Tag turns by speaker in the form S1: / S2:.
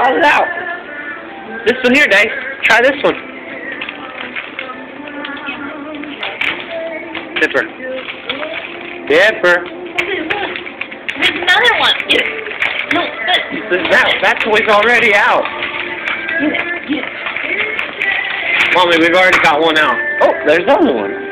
S1: brought it out. This one here, Dave. Try this one. Dipper. Dipper.
S2: There's another one. Get it. No,
S1: That toy's already out.
S2: Get it.
S1: Mommy, we've already got one out. Oh, there's another one.